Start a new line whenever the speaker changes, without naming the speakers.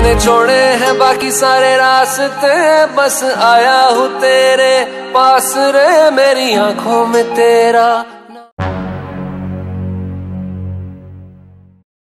मैंने छोड़े हैं बाकी सारे रास्ते, बस आया हूँ तेरे पास रे, मेरी आंखों में तेरा